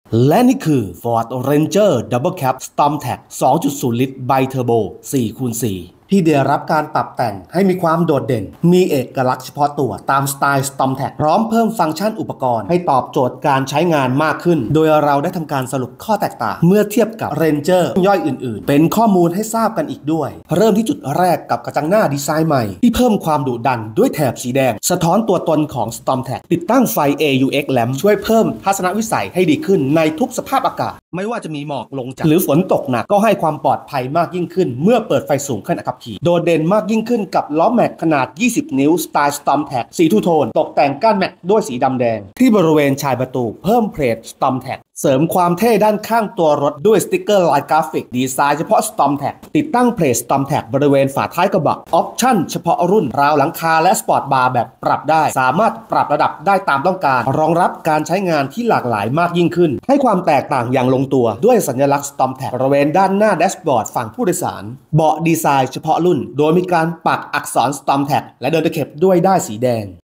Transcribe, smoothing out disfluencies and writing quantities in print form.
และนี่คือ Ford Ranger Double Cab Storm Tech 2.0 ลิตรไบเทอร์โบ 4x4 ที่ได้รับการปรับแต่งให้มีความโดดเด่นมีเอกลักษณ์เฉพาะตัวตามสไตล์ Storm Tech พร้อมเพิ่มฟังก์ชันอุปกรณ์ให้ตอบโจทย์การใช้งานมากขึ้นโดยเราได้ทำการสรุปข้อแตกต่างเมื่อเทียบกับ Ranger ย่อยอื่นๆเป็นข้อมูลให้ทราบกันอีกด้วยเริ่มที่จุดแรกกับกระจังหน้าดีไซน์ใหม่ที่เพิ่มความดุดันด้วยแถบสีแดงสะท้อนตัวตนของ Storm Tech ติดตั้งไฟ AUX Lamp ช่วยเพิ่มทัศนวิสัยให้ดีขึ้นในทุกสภาพอากาศไม่ว่าจะมีหมอกลงจากหรือฝนตกหนักก็ให้ความปลอดภัยมากยิ่งขึ้นเมื่อเปิดไฟสูงขณะขับขี่โดดเด่นมากยิ่งขึ้นกับล้อแม็กขนาด 20 นิ้วสไตล์ Storm Tech สีทูโทนตกแต่งก้านแม็กด้วยสีดำแดงที่บริเวณชายประตูเพิ่มเพลท Storm Tech เสริมความเท่ด้านข้างตัวรถด้วยสติ๊กเกอร์ลายกราฟิกดีไซน์เฉพาะ Storm Tech ติดตั้งเพลท Storm Tech บริเวณฝาท้ายกระบะออปชั่นเฉพาะรุ่นราวหลังคาและสปอร์ตบาร์แบบปรับได้สามารถปรับระดับได้ตามต้องการรองรับการใช้งานที่หลากหลายมากยิ่งขึ้นให้ความแตกต่างอย่างลงตัวด้วยสัญลักษณ์ Storm Tech บริเวณด้านหน้าแดชบอร์ดฝั่งผู้โดยสารเบาะดีไซน์เฉพาะรุ่นโดยมีการปักอักษร Storm Tech และเดินตะเข็บด้วยด้ายสีแดง